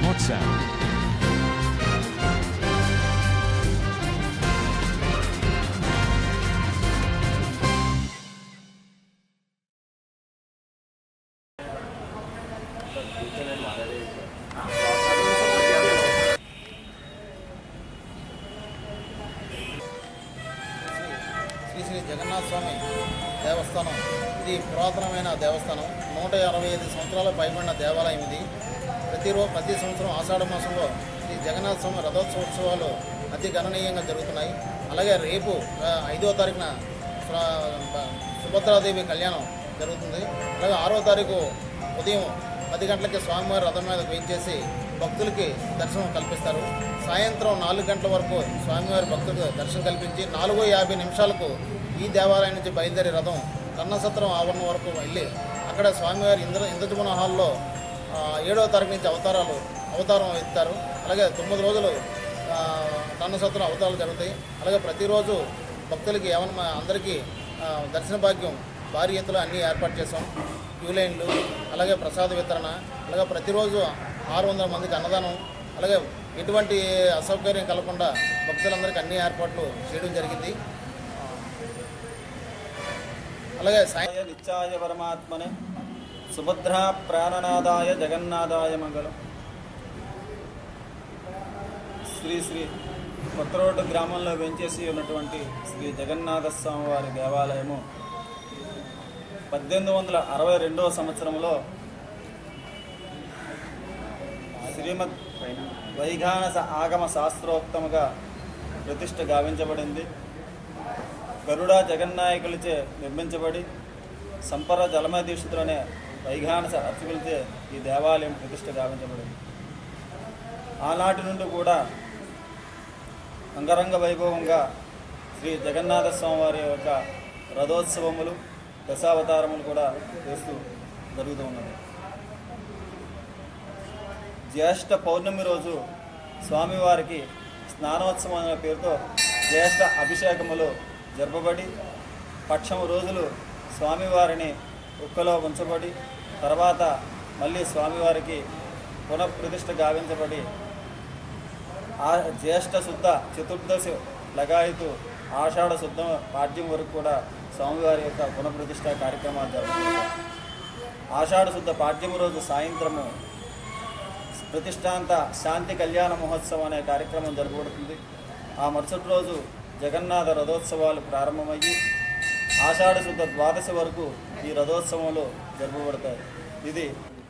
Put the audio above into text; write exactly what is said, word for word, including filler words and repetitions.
WhatsApp. Shri Shri Jagannath స్వామి దేవస్థానం ఇది పురాతనమైన దేవస్థానం. నూట అరవై ఐదు సంవత్సరాల పైబడిన దేవాలయం ఇది. ప్రతిరోజు ప్రతి సంవత్సరం ఆషాఢ మాసంలో శ్రీ జగన్నాథ స్వామి రథోత్సవాలు అతి గణనీయంగా జరుగుతున్నాయి. అలాగే రేపు ఐదో తారీఖున సుభద్రాదేవి కళ్యాణం జరుగుతుంది. అలాగే ఆరో తారీఖు ఉదయం పది గంటలకి స్వామివారి రథం మీద వేయించేసి భక్తులకి దర్శనం కల్పిస్తారు. సాయంత్రం నాలుగు గంటల వరకు స్వామివారి భక్తులకు దర్శనం కల్పించి నాలుగు యాభై నిమిషాలకు ఈ దేవాలయం నుంచి బయలుదేరి రథం కన్నసత్రం ఆవరణ వరకు వెళ్ళి అక్కడ స్వామివారి ఇంద్ర ఇంద్రజమున హాల్లో ఏడవ తారీఖు నుంచి అవతారాలు అవతారం ఎత్తారు. అలాగే తొమ్మిది రోజులు కన్నసత్రం అవతారాలు జరుగుతాయి. అలాగే ప్రతిరోజు భక్తులకి ఏమన్నా అందరికీ దర్శన భాగ్యం భారీ ఎత్తులో అన్నీ ఏర్పాటు చేసాం. క్యూ లైన్లు, అలాగే ప్రసాద వితరణ, అలాగే ప్రతిరోజు ఆరు వందల మందికి అన్నదానం, అలాగే ఎటువంటి అసౌకర్యం కలగకుండా భక్తులందరికీ అన్ని ఏర్పాట్లు చేయడం జరిగింది. అలాగే నిత్యాయ పరమాత్మనే సుభద్రా ప్రాణనాదాయ జగన్నాథాయ మంగళం. శ్రీ శ్రీ కొత్తరోడ్డు గ్రామంలో వెంచేసి ఉన్నటువంటి శ్రీ జగన్నాథ స్వామి వారి దేవాలయము పద్దెనిమిది వందల అరవై రెండవ సంవత్సరంలో శ్రీమద్ వైఘానస ఆగమ శాస్త్రోక్తముగా ప్రతిష్ఠ గావించబడింది. గరుడ జగన్నాయకులచే నిర్మించబడి సంపర జలమధీక్షితులనే వైఘానస అర్చకులచే ఈ దేవాలయం ప్రతిష్ఠ గావించబడింది. ఆనాటి నుండి కూడా అంగరంగ వైభవంగా శ్రీ జగన్నాథ స్వామివారి యొక్క రథోత్సవములు, దశావతారములు కూడా చేస్తూ జరుగుతూ ఉన్నది. జ్యేష్ఠ పౌర్ణమి రోజు స్వామివారికి స్నానోత్సవం అనే పేరుతో జ్యేష్ఠ అభిషేకములు జరపబడి పక్షము రోజులు స్వామివారిని ఉక్కలో ఉంచబడి తర్వాత మళ్ళీ స్వామివారికి పునఃప్రతిష్ఠ గావించబడి ఆ జ్యేష్ఠ శుద్ధ చతుర్దశి లగాయతు ఆషాఢ శుద్ధ పాడ్యం వరకు కూడా స్వామివారి యొక్క పునఃప్రతిష్ఠ కార్యక్రమాలు జరుగుతాయి. ఆషాఢ శుద్ధ పాడ్యము రోజు సాయంత్రము ప్రతిష్టాంత శాంతి కళ్యాణ మహోత్సవం అనే కార్యక్రమం జరగబడుతుంది. ఆ మరుసటి రోజు జగన్నాథ రథోత్సవాలు ప్రారంభమయ్యి ఆషాఢ శుద్ధ ద్వాదశి వరకు ఈ రథోత్సవంలో జరపబడతాయి. ఇది